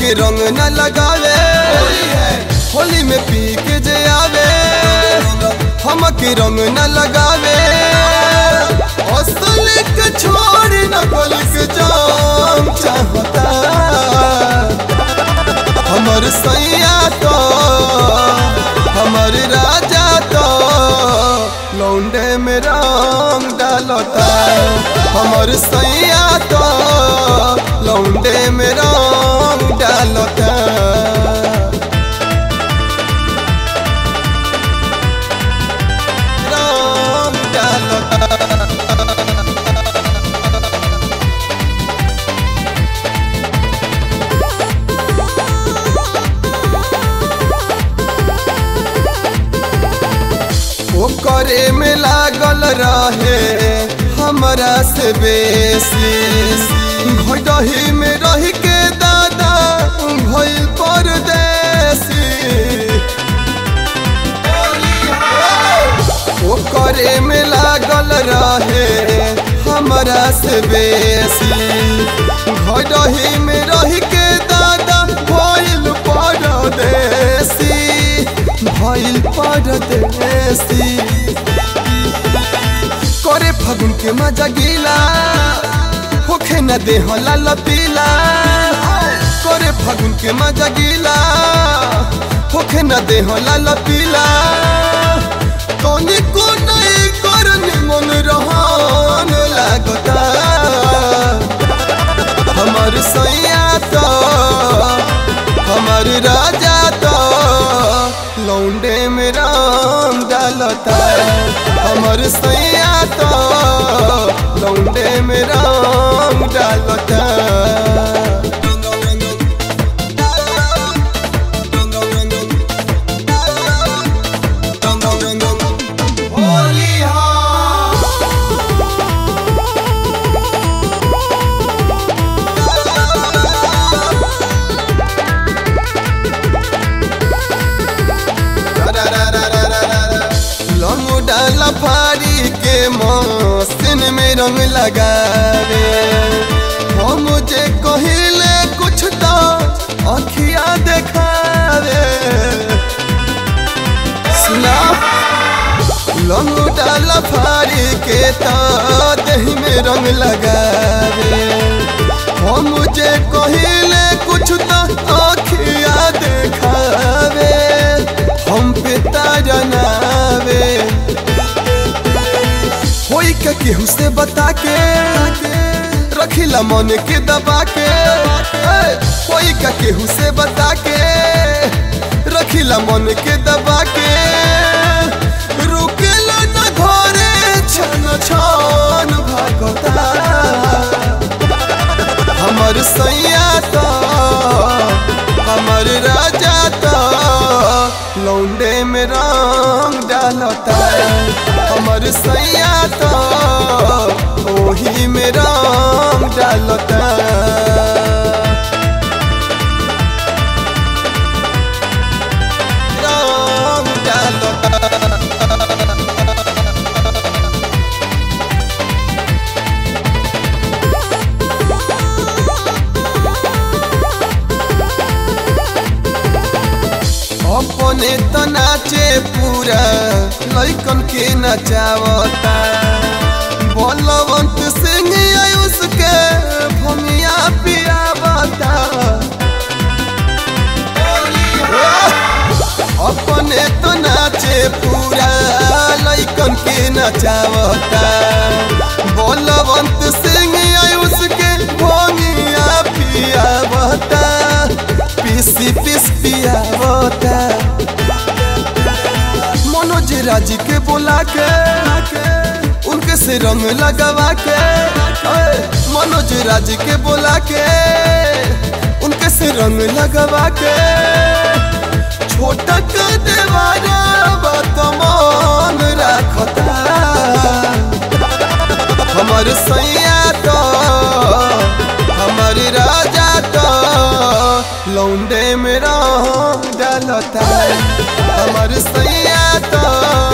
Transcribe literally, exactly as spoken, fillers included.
के रंग न लगावे, होली में पी के जे आवे हम के रंग न लगावे। असली के छोड़ न गल के जाम चाहता हमर सैया तो हमर राजा तो लौंडे में रंग डालता। हमर सैया तो लौंडे में रंग डालता। रंग डालता करे में लागल रहे हमरा से बेसी। घोटही में रह के दादा भइल परदेसी। ओ करे में लागल रहे हमरा से बेसी। घोटही में रह के दादा भइल परदेसी। भइल परदेसी करे फगुन के मजा गीला होखे न दे होला लपीला। करे फगुन के मजा गीला होखे न दे होला लपीला। तोनी को नहीं करनी मन रहन लागता हमर सैया तो हमर राजा तो लौंडे में रंग डालता। हमर सैया तो लौंडे में रंग डालता। फारी के मौसिन में रंग लगावे हम मुझे कहिले कुछ तो अखिया देखावे। सुना लंग डाला फारी के तो दही में रंग लगावे हम मुझे कहिले कुछ तो अखिया देखावे। हम पे तारनावे होई का केहू से बता के रखिला मन के दबा के। होई का केहू से बता के रखिला मन के दबा के। रुकेला न घरे छन छन भागता हमर सैया तो हमर राजा तो लौंडे में रंग डालता। हमर सैया तो ओही में रंग डालता। रंग डालता अपने तो नाचे पूरा लइकन के नचावता। बलवंत सिंह आयुष के भमिया पियावता। अपने तो नाचे पूरा लइकन के नचावता। बलवंत सिंह आयुष के भमिया पियावता। पीसी पीस पियावता। मनोज राजी के बोला के उनके से रंग लगावा के। मनोज राजी के बोला के उनके से रंग लगावा के। छोटा का देवारा बतमान रखता हमर सैया तो हमर राजा तो लौंडे में रंग डालता। हमर सैया तो